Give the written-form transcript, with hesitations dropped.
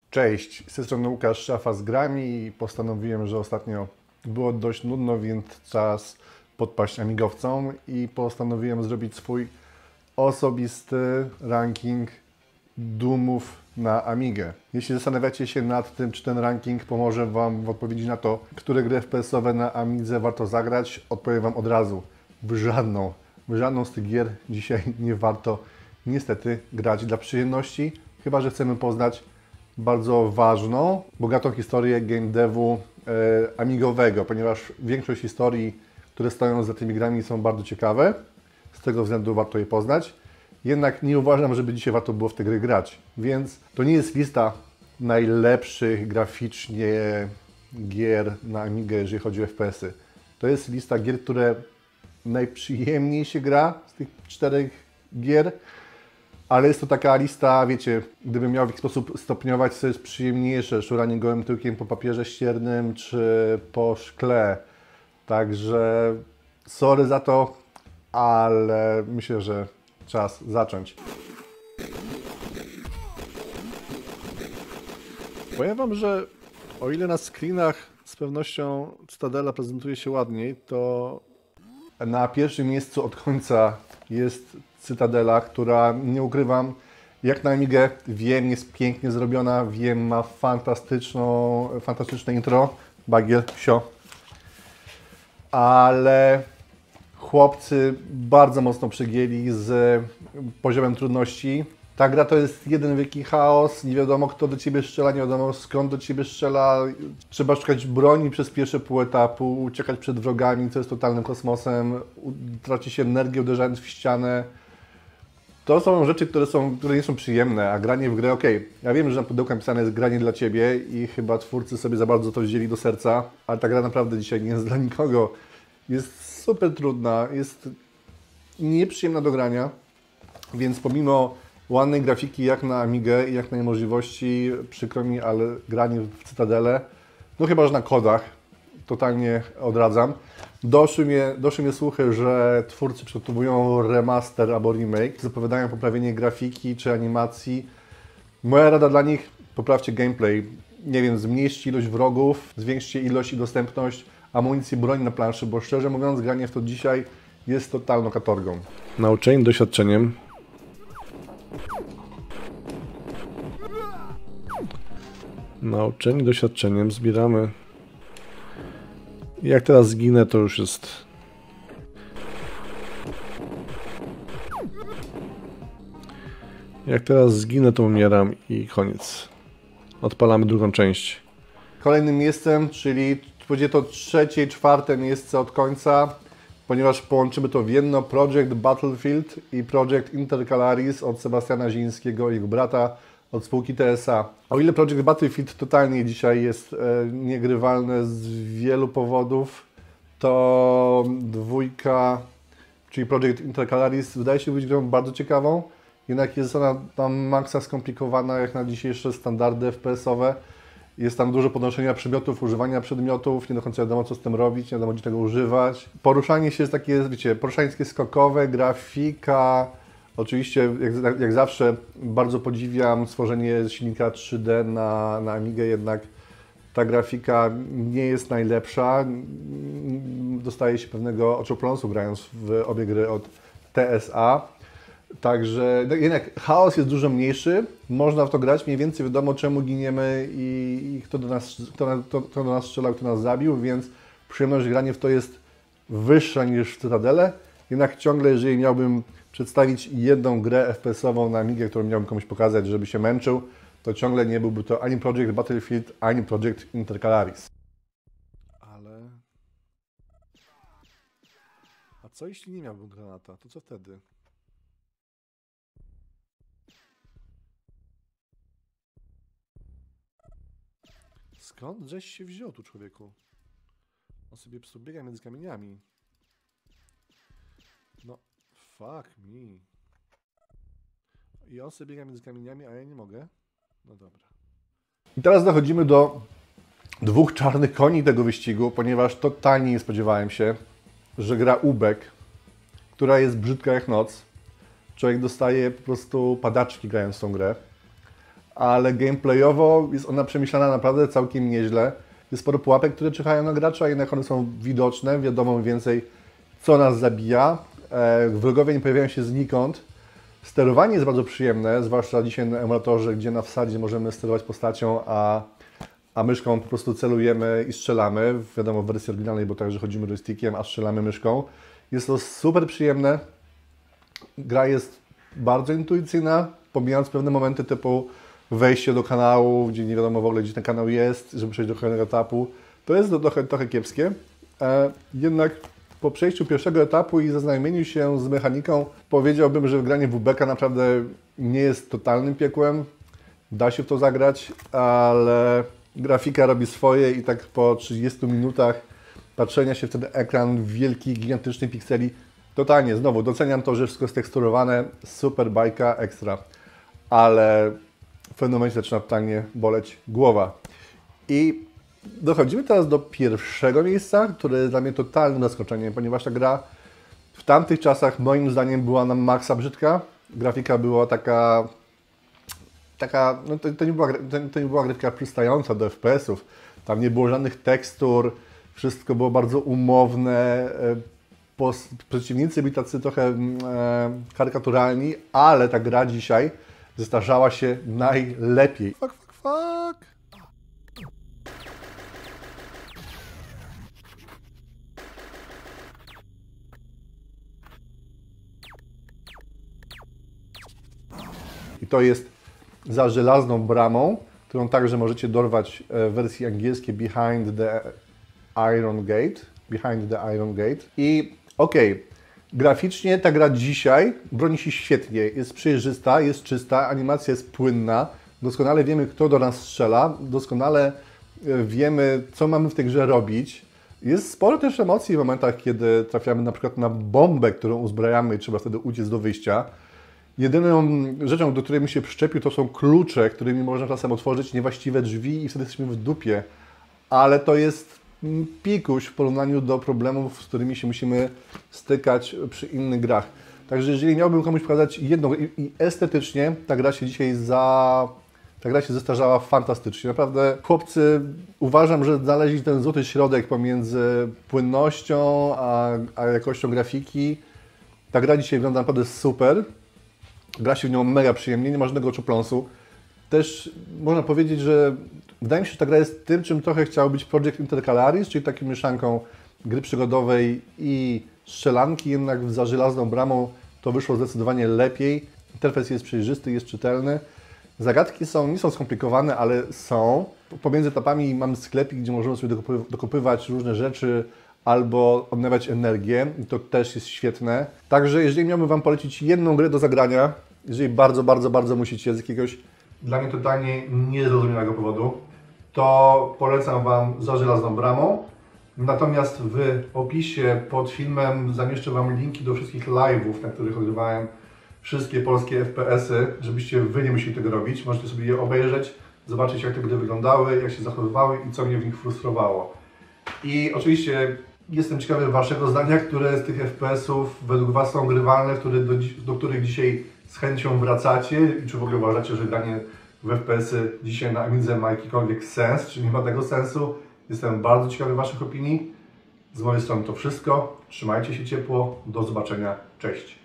Cześć, z tej strony Łukasz, Szafa z grami i postanowiłem, że ostatnio było dość nudno, więc czas podpaść amigowcom i postanowiłem zrobić swój osobisty ranking Doomów na Amigę. Jeśli zastanawiacie się nad tym, czy ten ranking pomoże Wam w odpowiedzi na to, które gry FPS-owe na Amidze warto zagrać, odpowiem Wam od razu. W żadną z tych gier dzisiaj nie warto niestety grać dla przyjemności, chyba że chcemy poznać bardzo ważną, bogatą historię game devu amigowego, ponieważ większość historii, które stoją za tymi grami, są bardzo ciekawe. Z tego względu warto je poznać. Jednak nie uważam, żeby dzisiaj warto było w te gry grać. Więc to nie jest lista najlepszych graficznie gier na Amigę, jeżeli chodzi o FPS-y. To jest lista gier, które najprzyjemniej się gra z tych 4 gier. Ale jest to taka lista, wiecie, gdybym miał w jakiś sposób stopniować, co jest przyjemniejsze, szuranie gołym tyłkiem po papierze ściernym czy po szkle. Także sorry za to, ale myślę, że czas zacząć. Powiem Wam, że o ile na screenach z pewnością Cytadela prezentuje się ładniej, to na pierwszym miejscu od końca jest Cytadela, która, nie ukrywam, jak na Amigę, wiem, jest pięknie zrobiona, wiem, ma fantastyczne intro, bagiel, sio. Ale chłopcy bardzo mocno przegięli z poziomem trudności. Ta gra to jest jeden wielki chaos, nie wiadomo kto do Ciebie strzela, nie wiadomo skąd do Ciebie strzela. Trzeba szukać broni przez pierwsze pół etapu, uciekać przed wrogami, co jest totalnym kosmosem. Traci się energię uderzając w ścianę. To są rzeczy, które nie są przyjemne, a granie w grę, ja wiem, że na pudełku napisane jest granie dla Ciebie i chyba twórcy sobie za bardzo to wzięli do serca, ale ta gra naprawdę dzisiaj nie jest dla nikogo. Jest super trudna, jest nieprzyjemna do grania, więc pomimo ładnej grafiki jak na Amigę i jak na jej możliwości, przykro mi, ale granie w Cytadelę, no chyba, że na kodach, totalnie odradzam. Doszły mnie słuchy, że twórcy przygotowują remaster albo remake, zapowiadają poprawienie grafiki czy animacji. Moja rada dla nich, poprawcie gameplay. Nie wiem, zmniejszcie ilość wrogów, zwiększcie ilość i dostępność amunicji, broni na planszy, bo szczerze mówiąc, granie w to dzisiaj jest totalną katorgą. Nauczeni doświadczeniem, zbieramy. Jak teraz zginę, to już jest... Jak teraz zginę, to umieram i koniec. Odpalamy drugą część. Kolejnym miejscem, czyli będzie to trzecie i czwarte miejsce od końca, ponieważ połączymy to w jedno, Project Battlefield i Project Intercalaris od Sebastiana Zielińskiego i jego brata od spółki TSA. O ile Project Battlefield totalnie dzisiaj jest niegrywalne z wielu powodów, to dwójka, czyli Project Intercalaris, wydaje się być grą bardzo ciekawą, jednak jest ona tam maksa skomplikowana jak na dzisiejsze standardy FPS-owe. Jest tam dużo podnoszenia przedmiotów, używania przedmiotów, nie do końca wiadomo co z tym robić, nie wiadomo gdzie tego używać. Poruszanie się jest takie, wiecie, poruszanie jest takie skokowe, grafika. Oczywiście, jak zawsze, bardzo podziwiam stworzenie silnika 3D na Amigę, jednak ta grafika nie jest najlepsza. Dostaje się pewnego oczopląsu grając w obie gry od TSA. Także jednak chaos jest dużo mniejszy, można w to grać, mniej więcej wiadomo czemu giniemy i kto do nas strzelał, kto nas zabił, więc przyjemność grania w to jest wyższa niż w Cytadelę. Jednak ciągle, jeżeli miałbym przedstawić jedną grę FPS-ową na Amigę, którą miałbym komuś pokazać, żeby się męczył, to ciągle nie byłby to ani Project Battlefield, ani Project Intercalaris. Ale... A co jeśli nie miałbym granata? To co wtedy? Skąd żeś się wziął tu, człowieku? On sobie biega między kamieniami. No, fuck me. I on sobie biega między kamieniami, a ja nie mogę? No dobra. I teraz dochodzimy do dwóch czarnych koni tego wyścigu, ponieważ totalnie nie spodziewałem się, że gra Ubek, która jest brzydka jak noc. Człowiek dostaje po prostu padaczki grając w tą grę. ale gameplayowo jest ona przemyślana naprawdę całkiem nieźle. Jest sporo pułapek, które czyhają na gracza, jednak one są widoczne, wiadomo mniej więcej, co nas zabija. Wrogowie nie pojawiają się znikąd. Sterowanie jest bardzo przyjemne, zwłaszcza dzisiaj na emulatorze, gdzie na wsadzie możemy sterować postacią, a myszką po prostu celujemy i strzelamy. Wiadomo, w wersji oryginalnej, bo także chodzimy joystickiem, a strzelamy myszką. Jest to super przyjemne. Gra jest bardzo intuicyjna, pomijając pewne momenty typu wejście do kanału, gdzie nie wiadomo w ogóle, gdzie ten kanał jest, żeby przejść do kolejnego etapu. To jest trochę kiepskie. Jednak po przejściu pierwszego etapu i zaznajomieniu się z mechaniką powiedziałbym, że granie w WBK naprawdę nie jest totalnym piekłem. Da się w to zagrać, ale grafika robi swoje i tak po 30 minutach patrzenia się w ten ekran wielkich, gigantycznych pikseli, totalnie, znowu doceniam to, że wszystko jest teksturowane, super bajka, ekstra, ale w pewnym momencie zaczyna totalnie boleć głowa. I dochodzimy teraz do pierwszego miejsca, które jest dla mnie totalnym zaskoczeniem, ponieważ ta gra w tamtych czasach moim zdaniem była na maksa brzydka. Grafika była taka no to nie była grafika przystająca do FPS-ów. Tam nie było żadnych tekstur, wszystko było bardzo umowne. Przeciwnicy byli tacy trochę karykaturalni, ale ta gra dzisiaj zestarzała się najlepiej. Fuck. I to jest za żelazną bramą, którą także możecie dorwać w wersji angielskiej Behind the Iron Gate. I graficznie ta gra dzisiaj broni się świetnie, jest przejrzysta, jest czysta, animacja jest płynna, doskonale wiemy, kto do nas strzela, doskonale wiemy, co mamy w tej grze robić. Jest sporo też emocji w momentach, kiedy trafiamy na przykład na bombę, którą uzbrajamy i trzeba wtedy uciec do wyjścia. Jedyną rzeczą, do której mi się przyczepił, to są klucze, którymi można czasem otworzyć niewłaściwe drzwi i wtedy jesteśmy w dupie. Ale to jest pikuś w porównaniu do problemów, z którymi się musimy stykać przy innych grach. Także jeżeli miałbym komuś pokazać jedną i estetycznie, ta gra się zestarzała fantastycznie. Naprawdę chłopcy, uważam, że znaleźli ten złoty środek pomiędzy płynnością a jakością grafiki. Ta gra dzisiaj wygląda naprawdę super. Gra się w nią mega przyjemnie, nie ma żadnego oczopląsu. Też można powiedzieć, że wydaje mi się, że ta gra jest tym, czym trochę chciał być Project Intercalaris, czyli taką mieszanką gry przygodowej i strzelanki, jednak za żelazną bramą to wyszło zdecydowanie lepiej. Interfejs jest przejrzysty, jest czytelny. Zagadki nie są skomplikowane, ale są. Pomiędzy etapami mamy sklepik, gdzie możemy sobie dokupywać różne rzeczy albo odnawiać energię i to też jest świetne. Także jeżeli miałbym Wam polecić jedną grę do zagrania, jeżeli bardzo musicie z jakiegoś dla mnie totalnie niezrozumiałego powodu, to polecam Wam Za żelazną bramą. Natomiast w opisie pod filmem zamieszczę Wam linki do wszystkich live'ów, na których ogrywałem wszystkie polskie FPS-y, żebyście Wy nie musieli tego robić. Możecie sobie je obejrzeć, zobaczyć, jak te gry wyglądały, jak się zachowywały i co mnie w nich frustrowało. I oczywiście jestem ciekawy Waszego zdania, które z tych FPS-ów według Was są grywalne, do których dzisiaj z chęcią wracacie i czy w ogóle uważacie, że granie w FPS-y dzisiaj na Amidze ma jakikolwiek sens, czy nie ma tego sensu. Jestem bardzo ciekawy Waszych opinii. Z mojej strony to wszystko. Trzymajcie się ciepło. Do zobaczenia. Cześć.